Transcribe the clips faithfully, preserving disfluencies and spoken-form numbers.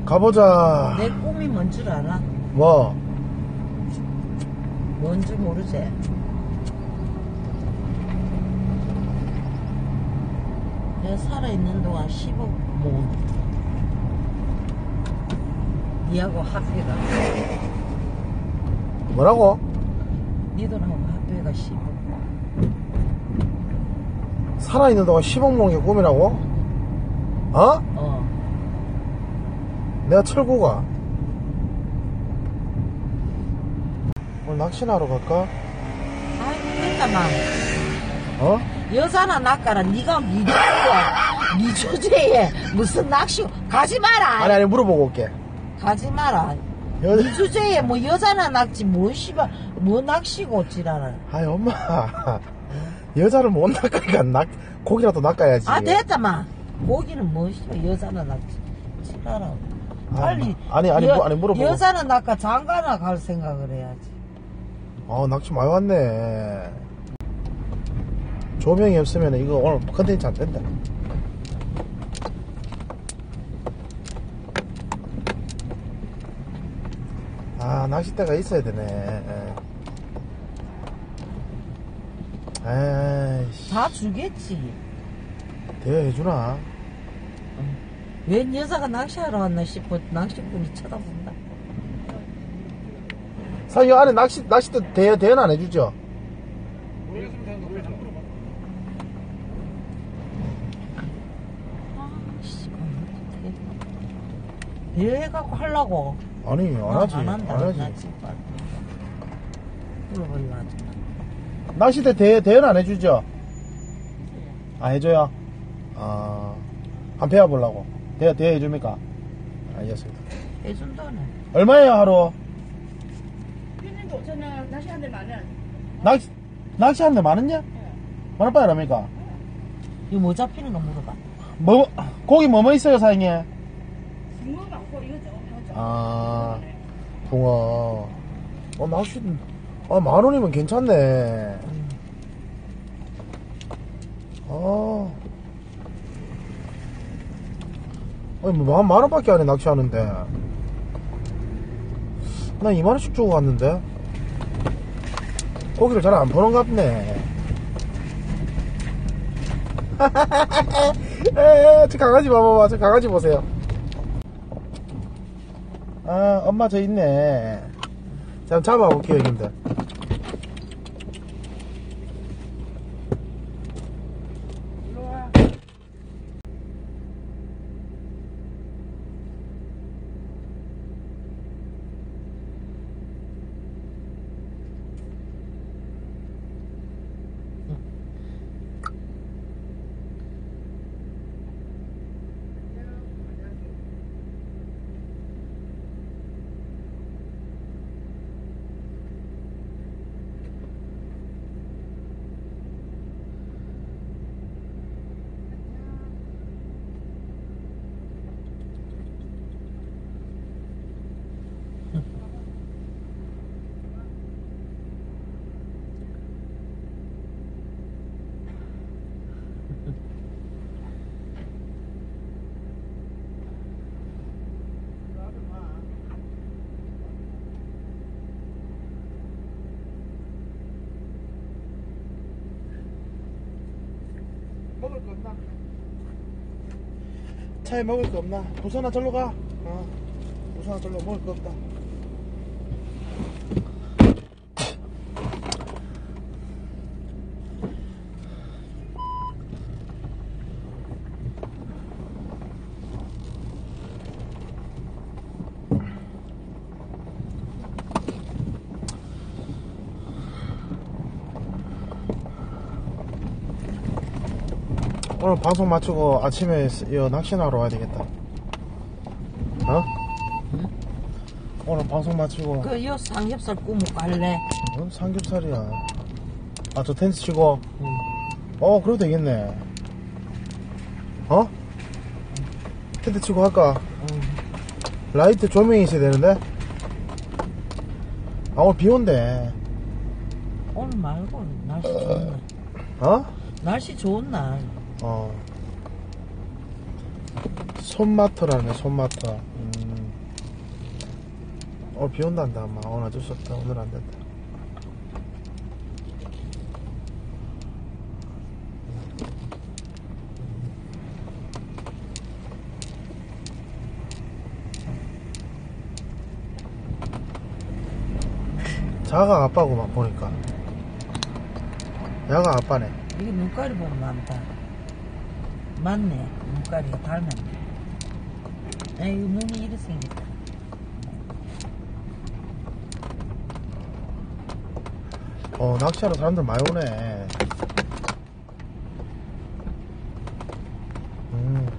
가보자. 내 꿈이 뭔 줄 알아? 뭐? 뭔지 모르지? 내가 살아있는 동안 십억 모은 니하고 합해가 뭐라고? 니들하고 합해가 십억. 살아있는 동안 십억 모은 게 꿈이라고? 어? 어. 내가 철구가 오늘 낚시나 하러 갈까? 아이 됐다만. 어? 여자나 낚아라. 니가 니 주제에 니 주제에 무슨 낚시 가지 마라. 아니 아니 물어보고 올게. 가지 마라. 여... 니 주제에 뭐 여자나 낚지 뭐 씨발 뭐 낚시고 지랄을. 아니 엄마 여자를 못 낚으니까 낚 고기라도 낚아야지. 아 됐다마. 고기는 뭐 씨발 여자나 낚지 지랄하고. 빨리 아니 아니 여, 뭐, 아니 물어보고. 여자는 낚아 장가나 갈 생각을 해야지. 아 낚시 많이 왔네. 조명이 없으면 이거 오늘 컨텐츠 안 된다. 아 낚싯대가 있어야 되네. 에이씨. 다 주겠지. 대여해주나? 웬 여자가 낚시하러 왔나 싶어. 낚시꾼이 쳐다본다. 사장님 안에 낚시, 낚싯대 대여, 대여는 안 해주죠? 아씨, 대여해갖고 하려고. 아니 안 하지. 안 한다. 안 하지. 나 지금 물어보려고 하지. 낚싯대 대여, 대여는 안 해주죠? 아 해줘요? 아, 한 배 와보려고. 대여, 대여 해줍니까? 알겠습니다. 해준다네. 얼마예요 하루? 피디님도 저는 낚시하는데 만원. 낚시, 낚시하는데 많았냐? 만원 빠이 합니까? 이거 뭐 잡히는 거 물어봐. 뭐, 고기 뭐뭐 있어요 사장님? 붕어 많고 이거죠. 아, 붕어. 어, 낚시, 아, 만 원이면 괜찮네. 음. 아. 아니, 뭐, 만, 만 원밖에 안 해, 낚시하는데. 나 이만 원씩 주고 갔는데. 고기를 잘 안 보는 것 같네. 에, 저 강아지 봐봐봐. 저 강아지 보세요. 아, 엄마 저 있네. 자, 한번 잡아볼게요, 형님들. 먹을 거 없나? 차에 먹을 거 없나? 부산아 절로 가. 어. 부산아 절로 먹을 거 없다. 오늘 방송 마치고 아침에 이 낚시나러 와야 되겠다. 어? 응? 오늘 방송 마치고. 그, 요 삼겹살 구워 갈래? 뭔 삼겹살이야. 아, 저 텐트 치고? 응. 어, 그래도 되겠네. 어? 텐트 치고 할까? 응. 라이트 조명이 있어야 되는데? 아, 오늘 비 온대. 오늘 말고, 날씨 좋은 날. 어? 날씨 좋은 날. 어. 손마터라네, 손마터. 음. 오늘 비 온단다. 아마 오늘 어쩔 수 없다. 오늘 안 된다. 자가 아빠구만 보니까. 야가 아빠네. 이게 눈깔이 보면 많다. 맞네. 눈깔이가 닮았네. 에이, 눈이 이렇게 생겼다. 어, 낚시하러 사람들 많이 오네. 음.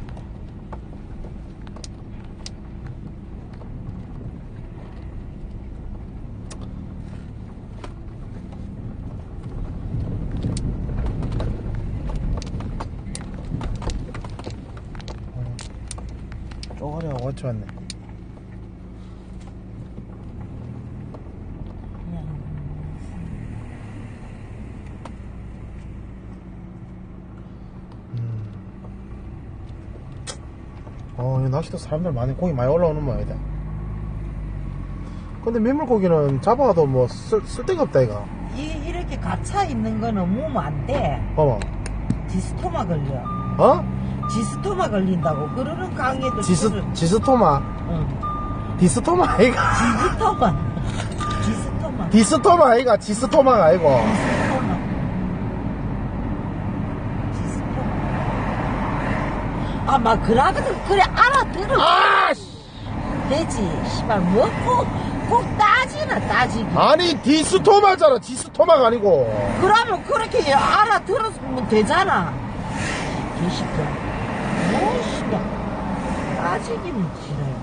쪼가리하고 같이 왔네. 어, 이 낚시도 사람들 많이, 고기 많이 올라오는 모양이다. 근데 민물고기는 잡아도 뭐 쓸, 쓸 데가 없다, 이거. 이, 이렇게 갇혀 있는 거는 무면 안 돼. 봐봐. 디스토마 걸려. 어? 디스토마 걸린다고. 그러는 강에도. 지스, 그거를- 지스토마. 응. 디스토마 아이가. 디스토마. 디스토마. 디스토마 아이가. 지스토마가 아이고. 디스토마. 디스토마. 아, 막, 그러거든. 그래, 알아들어. 아, 씨. 되지. 씨발, 뭐, 꼭, 꼭 따지나, 따지기. 아니, 디스토마잖아. 지스토마가 아니고. 그러면 그렇게 알아들었으면 되잖아. 개시켜. 뭐, 씨발. 따지기는 싫어요.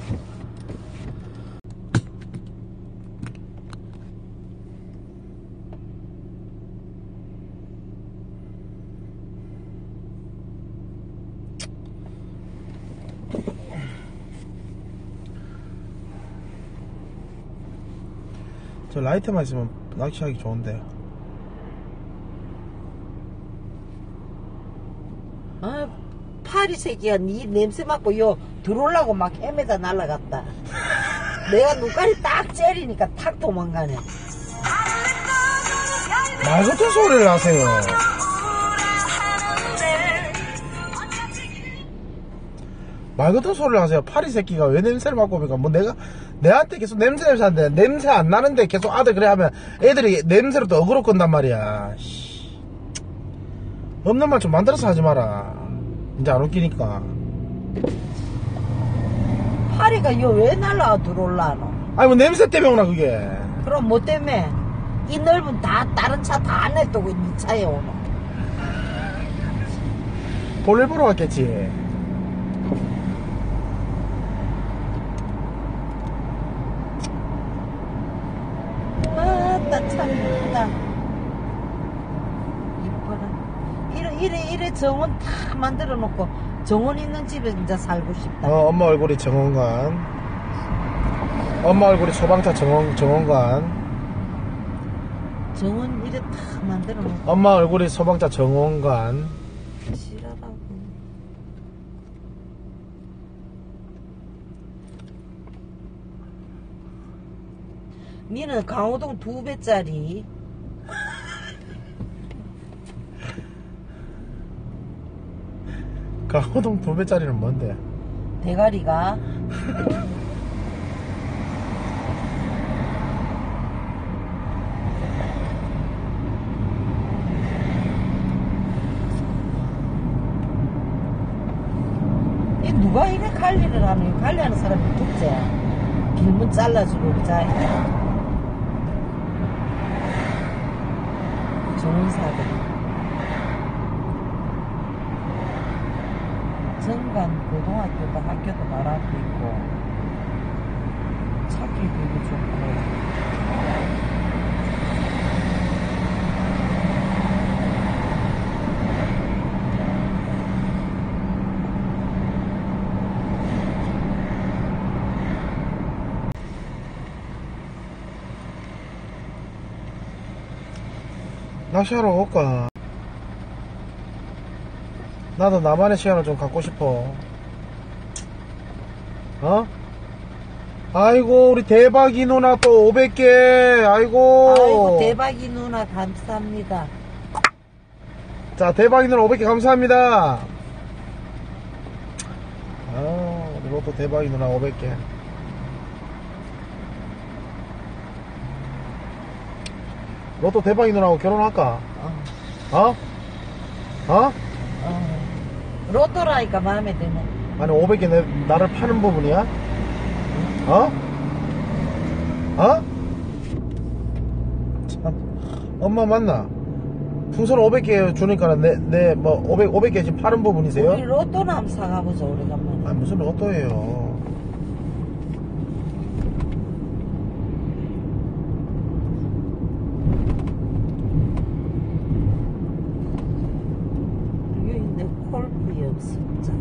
저 라이트만 있으면 낚시하기 좋은데. 아, 파리 새끼가 니 냄새 맡고 요 들어오려고 막 헤매다 날라갔다. 내가 눈깔이 딱 째리니까 탁 도망가네. 말 같은 소리를 하세요. 말 같은 소리를 하세요. 파리 새끼가 왜 냄새를 맡고 오니까 뭐 내가 내한테 계속 냄새 냄새 하는데 냄새 안 나는데 계속 아들 그래 하면 애들이 냄새로 또 어그로 끈단 말이야. 씨. 없는 말 좀 만들어서 하지 마라. 이제 안 웃기니까. 파리가 요 왜 날라와 들어올라노? 아니 뭐 냄새 때문에 오나 그게. 그럼 뭐 때문에? 이 넓은 다 다른 차 다 내두고 니 차에 오노. 볼일 보러 왔겠지. 아따 참 이쁘다. 이뻐라. 이래 이래 이래 정원 다 만들어 놓고 정원 있는 집에 이제 살고 싶다. 어, 엄마 얼굴이 정원관. 엄마 얼굴이 소방차 정원, 정원관. 정원 이래 다 만들어 놓고 엄마 얼굴이 소방차 정원관. 싫어라고. 니는 강호동 두 배짜리 강호동 두 배짜리는 뭔데? 대가리가 이 누가 이래 관리를 하는 관리하는 사람이 누구지? 길문 잘라주고 그자 정원사들 정관 고등학교도 학교도 바로 앞에 있고 찾기도 좋고 낚시하러 올까? 나도 나만의 시간을 좀 갖고 싶어. 어? 아이고 우리 대박이 누나 또 오백 개. 아이고. 아이고 대박이 누나 감사합니다. 자 대박이 누나 오백 개 감사합니다. 아 우리 로또 대박이 누나 오백 개. 로또 대박이 누나하고 결혼할까? 어, 어? 어? 어. 로또라니까 마음에 드네. 아니 오백 개 내, 나를 파는 부분이야? 어? 어? 참 엄마 맞나? 풍선 오백 개 주니까 내 내 뭐 오백 오백 개 지금 파는 부분이세요? 우리 로또나 한번 사가보자 오래간만에. 아 무슨 로또예요? 여기 내 골프 연습장.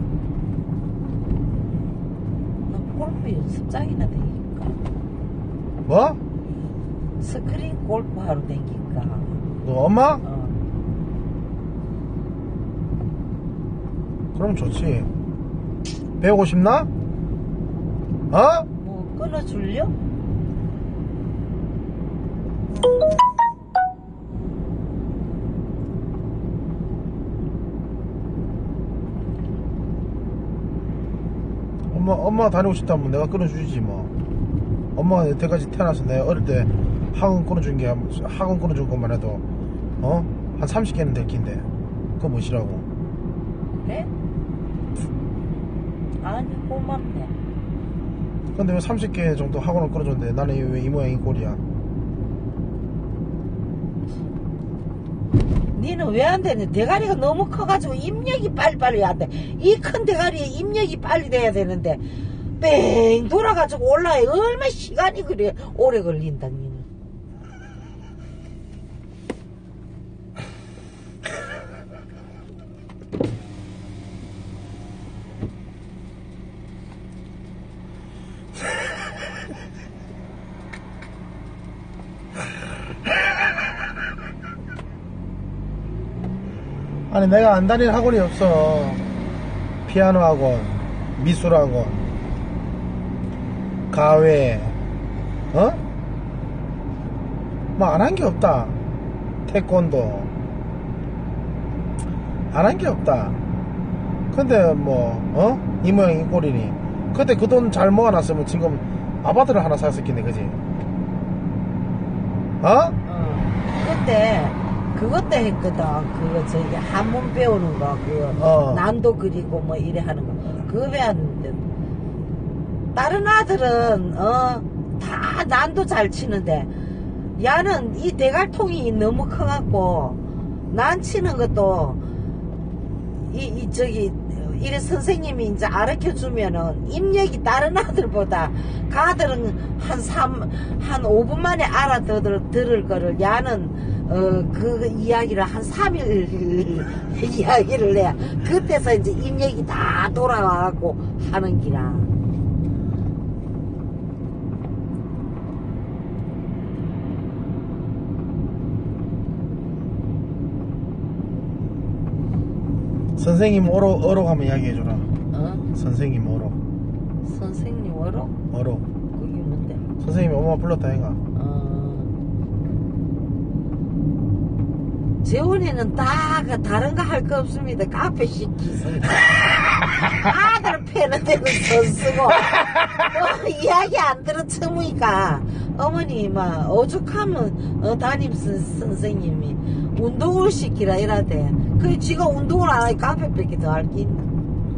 나 골프 연습장이나 다니까. 뭐? 스크린 골프 하러 다니까. 너 엄마? 어. 그럼 좋지. 배우고 싶나? 어? 뭐 끊어줄려? 엄마 엄마 다니고 싶다면 내가 끊어주지 뭐. 엄마가 여태까지 태어나서 내가 어릴 때 학원 끊어준 게 학원 끊어준 것만 해도 어? 한 삼십 개는 될 낀데 그거 뭐시라고? 그래? 아니 고맙네. 근데 왜 삼십 개 정도 학원을 끊어줬는데 나는 왜 이 모양 이 꼴이야? 니는 왜 안 되니? 대가리가 너무 커가지고 입력이 빨리빨리 안 돼. 이 큰 대가리에 입력이 빨리 돼야 되는데 뺑 돌아가지고 올라야 얼마나 시간이 그래 오래 걸린다 니는. 아니 내가 안 다니는 학원이 없어. 피아노 학원, 미술 학원, 가회, 어? 뭐 안 한 게 없다. 태권도 안 한 게 없다. 근데 뭐 어? 이 모양 이 꼴이니. 그때 그 돈 잘 모아놨으면 지금 아파트를 하나 샀을 텐데 그지? 어? 어. 그때 그것도 했거든. 그거 저기 한문 배우는 거, 그 어. 난도 그리고 뭐 이래 하는 거. 그거 배웠는데 다른 아들은 어 다 난도 잘 치는데 야는 이 대갈통이 너무 커갖고 난 치는 것도 이, 이 저기 이래 선생님이 이제 알려 주면은 입력이 다른 아들보다 그 아들은 한 삼 한 오 분 만에 알아들을 들을 거를 야는 어 그 이야기를 한 삼 일 이야기를 해야 그때서 이제 입력이 다 돌아와갖고 하는 기라. 선생님 오로 어로 가면 이야기해줘라. 어? 선생님 어로 선생님 어로? 어로 그게 뭔데? 선생님이 엄마 불렀다 해가. 어. 재원이는 다 다른 거 할 거 없습니다. 카페 시키세요. 아들 패는 데는 선 쓰고 뭐 이야기 안 들어 처무니까 어머니 막 오죽하면 어, 담임 선, 선생님이 운동을 시키라 이라대. 그 지가 운동을 안 하니 카페밖에 더 할 게 있나.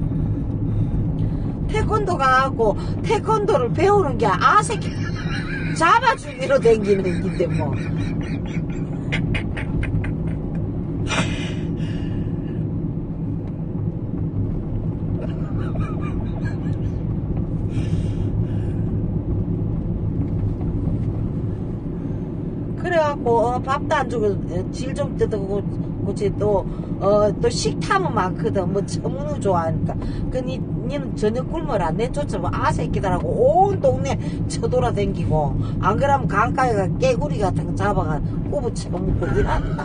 태권도 가고 태권도를 배우는 게 아새끼 잡아주기로 댕기는 건데 뭐. 그래갖고 어, 밥도 안 주고 질 좀 뜯고 그치 또어또 식탐은 많거든. 뭐 처문을 좋아하니까. 그 니, 니는 저녁 굶어라. 내 쫓아봐 아새끼들하고 온 동네 쳐돌아댕기고 안 그러면 강가에 가 깨구리 같은 거 잡아가 우부 쳐먹고 일한다.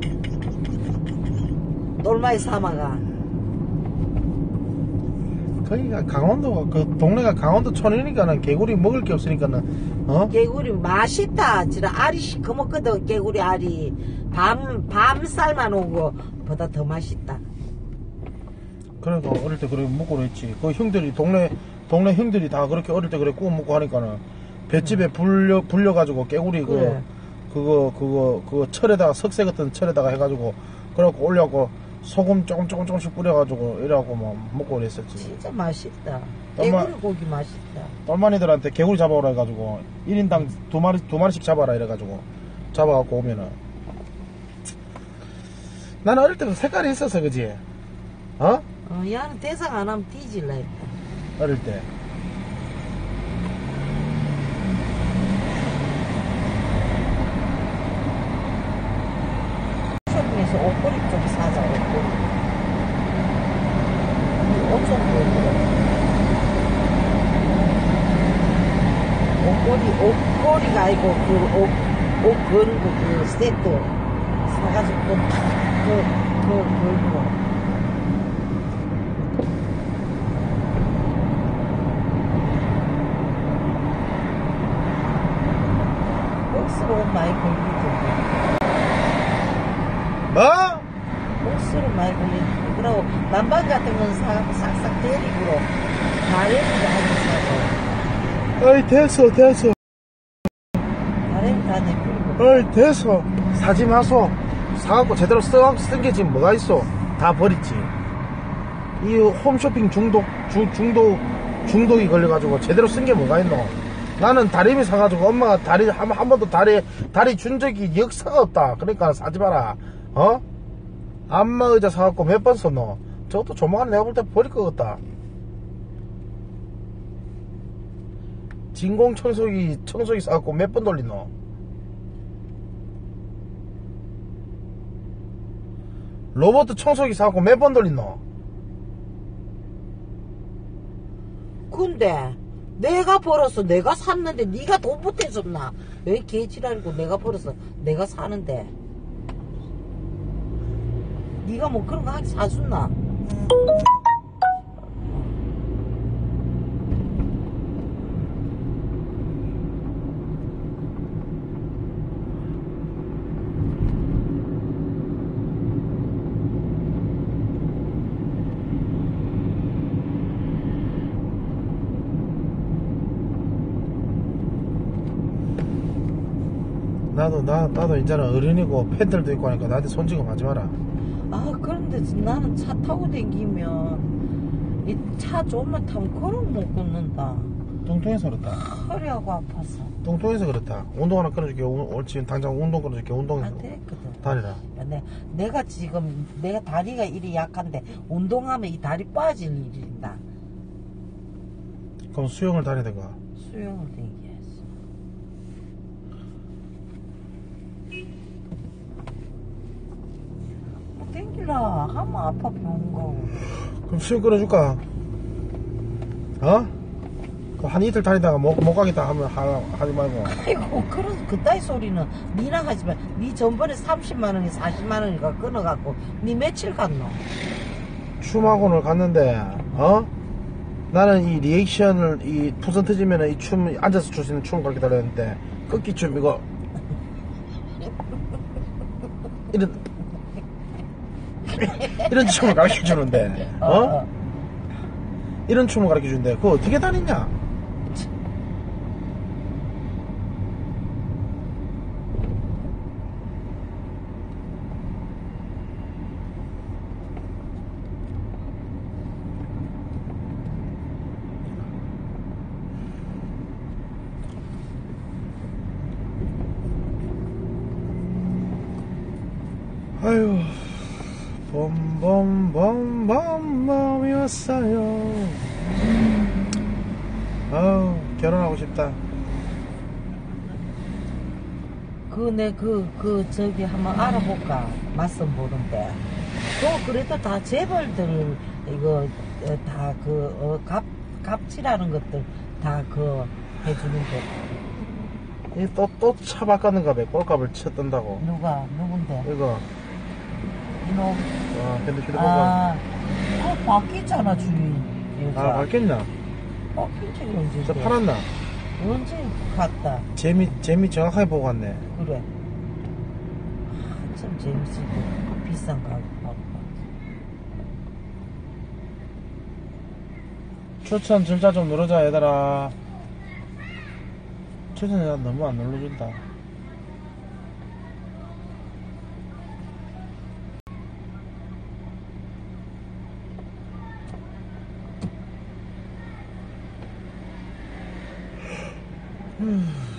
똘마이 삼아가. 거기가 강원도, 그 동네가 강원도 촌이니까는 개구리 먹을 게 없으니까는, 어? 개구리 맛있다. 진짜 알이 시커멓거든. 개구리 알이 밤, 밤 삶아놓은 거보다 더 맛있다. 그러니까 어릴 때 그렇게 먹고 그랬지. 그 형들이, 동네, 동네 형들이 다 그렇게 어릴 때 그래 구워 먹고 하니까는 볏집에 불려, 불려가지고 개구리 그, 그래. 그거, 그거, 그거 철에다가, 석쇠 같은 철에다가 해가지고, 그래갖고 올려갖고 소금 조금 조금 조금씩 뿌려가지고 이래갖고 뭐 먹고 그랬었지. 진짜 맛있다. 엄마- 개구리 고기 맛있다. 똘마니들한테 개구리 잡아오라 해가지고 일 인당 두 마리 두 마리씩 잡아라 이래가지고 잡아갖고 오면은 나는 어릴 때도 색깔이 있었어 그지? 어? 어, 야는 대상 안 하면 뒤질라 했다. 어릴 때 쇼핑에서 옷걸이 좀 사자. 옷걸이. 옷좀 보여줘. 옷걸이, 옷걸이가 아니고, 그, 옷, 옷 거는 거, 그, 세트. 사가지고, 그, 그, 그, 걸고. 억수로 옷 많이 걸리던데. 뭐? 억수로 많이 걸리던데. 그러고, 난방 같은 건 사, 싹싹 데리고, 다리를 하나 사고, 어이 됐어 됐어 다리를 다 내밀고. 어이 됐어 사지 마소 사갖고 제대로 써갖고 쓴 게 지금 뭐가 있어 다 버렸지 이 홈쇼핑 중독 중, 중독 중독이 걸려가지고 제대로 쓴 게 뭐가 있노 나는 다리미 사가지고 엄마가 다리 한, 한 번도 다리 다리 준 적이 역사가 없다 그러니까 사지 마라 어? 안마 의자 사갖고 몇 번 썼노 저것도 조만간 내가 볼 때 버릴 것 같다 진공 청소기 청소기 사갖고 몇 번 돌리노 로봇 청소기 사갖고 몇 번 돌리노 근데 내가 벌어서 내가 샀는데 네가 돈 보태줬나? 왜 개지랄이고 내가 벌어서 내가 사는데 네가 뭐 그런 거 하기 사줬나? 나도 나, 나도 이제는 어른이고 팬들도 있고 하니까 나한테 손지고 하지 마라 아 그런데 나는 차 타고 다니면 이 차 조금만 타면 걸음 못 걷는다. 뚱뚱해서 그렇다 허리하고 아파서 뚱뚱해서 그렇다 운동 하나 끊어줄게 오늘 지금 당장 운동 끊어줄게 운동해서 안 되겠거든. 다리라 야, 내, 내가 지금 내가 다리가 이리 약한데 운동하면 이 다리 빠질 일이다. 그럼 수영을 다니든가 수영을 댕겨야지. 뭐 댕기라 하면 아파 병원 가고. 그럼 수영 끊어줄까? 어? 그럼 한 이틀 다니다가 못, 못 가겠다 하면 하, 하지 말고 아이고 그런 그따위 소리는 니나 하지만 니 전번에 삼십만 원이 사십만 원이가 끊어갖고 니 며칠 갔노? 춤학원을 갔는데 어? 나는 이 리액션을 이 투선 터지면은 이 춤 앉아서 출 수 있는 춤을 가르쳐 달라는데 꺾기 춤 이거 이런 이런 춤을 가르쳐 주는데 어? 이런 춤을 가르쳐 주는데 그거 어떻게 다니냐? 아유, 봄봄봄봄봄이 왔어요. 아우, 결혼하고 싶다. 그 내 그 그 저기 한번 알아볼까 맞선 보는데 또 그래도 다 재벌들 이거 다 그 값 값치라는 것들 다 그 해주는데 이 또, 또 차 바꿨는가 봐. 꼴값을 쳤던다고. 누가 누군데 이거, 이놈 와, 핸드 휴대폰. 아 그거 바뀌잖아 주인 인사. 아 바뀌었나? 어, 굉장히 언제? 저 팔았나? 언제 갔다. 재미 재미 정확하게 보고 갔네. 그래. 한참 재밌을 때 비싼 가격 하고. 추천 절차 좀 누르자 얘들아. 추천 절차 너무 안 눌러준다. 음.